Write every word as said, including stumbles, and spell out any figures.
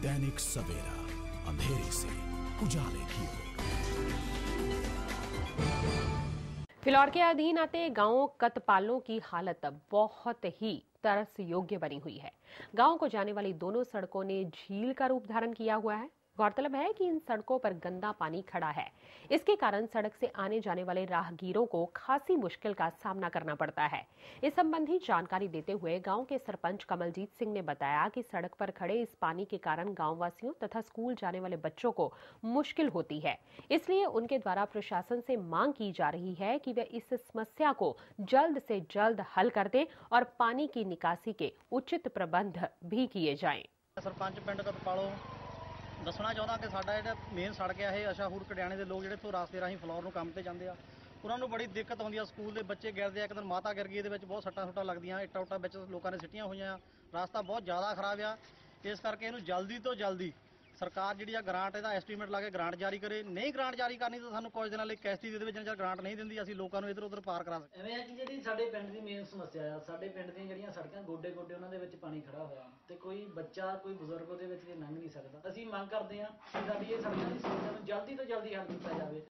दैनिक सवेरा, अंधेरे से उजाले की ओर। फिलौर के अधीन आते गांव कतपालों की हालत बहुत ही तरस योग्य बनी हुई है। गांव को जाने वाली दोनों सड़कों ने झील का रूप धारण किया हुआ है। गौरतलब है कि इन सड़कों पर गंदा पानी खड़ा है। इसके कारण सड़क से आने जाने वाले राहगीरों को खासी मुश्किल का सामना करना पड़ता है। इस संबंधी जानकारी देते हुए गांव के सरपंच कमलजीत सिंह ने बताया कि सड़क पर खड़े इस पानी के कारण गांव वासियों तथा स्कूल जाने वाले बच्चों को मुश्किल होती है। इसलिए उनके द्वारा प्रशासन से मांग की जा रही है कि वे इस समस्या को जल्द से जल्द हल कर दें और पानी की निकासी के उचित प्रबंध भी किए जाएं। सरपंच पिंड कतपालों ਦੱਸਣਾ ਚਾਹੁੰਦਾ ਕਿ ਸਾਡਾ ਜਿਹੜਾ ਮੇਨ ਸੜਕ ਹੈ ਇਹ ਅਸ਼ਾਹੂਰ ਕੜਿਆਣੇ ਦੇ ਲੋਕ ਜਿਹੜੇ ਤੋਂ ਰਾਸਤੇ ਰਾਹੀਂ ਫਲੋਰ ਨੂੰ ਕੰਮ ਤੇ ਜਾਂਦੇ ਆ ਉਹਨਾਂ ਨੂੰ ਬੜੀ ਦਿੱਕਤ ਆਉਂਦੀ ਆ। ਸਕੂਲ ਦੇ ਬੱਚੇ ਗਿਰਦੇ ਆ, ਇੱਕ ਦਿਨ ਮਾਤਾ ਗਿਰ ਗਈ, ਇਹਦੇ ਵਿੱਚ ਬਹੁਤ ਸੱਟਾਂ ਸੁੱਟਾਂ ਲੱਗਦੀਆਂ, ਇੱਟਾਂ ਉੱਟਾਂ ਵਿੱਚ ਲੋਕਾਂ ਨੇ ਸਿੱਟੀਆਂ ਹੋਈਆਂ। ਰਾਸਤਾ ਬਹੁਤ ਜ਼ਿਆਦਾ ਖਰਾਬ ਆ। ਇਸ ਕਰਕੇ ਇਹਨੂੰ ਜਲਦੀ ਤੋਂ ਜਲਦੀ ਸਰਕਾਰ ਜਿਹੜੀ ਆ ਗ੍ਰਾਂਟ ਇਹਦਾ ਐਸਟੀਮੇਟ ਲਾ ਕੇ ਗ੍ਰਾਂਟ ਜਾਰੀ ਕਰੇ। ਨਹੀਂ ਗ੍ਰਾਂਟ ਜਾਰੀ ਕਰਨੀ ਤਾਂ ਸਾਨੂੰ ਕੁਝ ਦਿਨਾਂ ਲਈ ਕਿਸ਼ਤੀ ਦੇ ਵਿੱਚ ਜਦ ਗ੍ਰਾਂਟ ਨਹੀਂ ਦਿੰਦੀ ਅਸੀਂ ਲੋਕਾਂ ਨੂੰ ਇੱਧਰ ਉੱਧਰ ਪਾਰ ਕਰਾ ਸਕਦੇ। ਐਵੇਂ ਹੈ ਕਿ ਜਿਹੜੀ ਸਾਡੇ ਪਿੰਡ ਦੀ ਮੇਨ ਸਮੱਸਿਆ ਆ, ਸਾਡੇ ਪਿੰਡ ਦੀਆਂ ਜਿਹੜੀਆਂ ਸੜਕਾਂ ਗੋਡੇ ਗੋਡੇ ਉਹਨਾਂ ਦੇ ਵਿੱਚ ਪਾਣੀ ਖੜਾ ਹੋਇਆ ਤੇ ਕੋਈ ਬੱਚਾ ਕੋਈ ਬਜ਼ੁਰਗ ਉਹਦੇ ਵਿੱਚ ਲੰਘ ਨਹੀਂ ਸਕਦਾ। ਅਸੀਂ ਮੰਗ ਕਰਦੇ ਹਾਂ ਕਿ ਸਾਡੀ ਇਹ ਸੜਕਾਂ ਦੀ ਸਮੱਸਿਆ ਨੂੰ ਜਲਦੀ ਤੋਂ ਜਲਦੀ ਹੱਲ ਕੀਤਾ ਜਾਵੇ।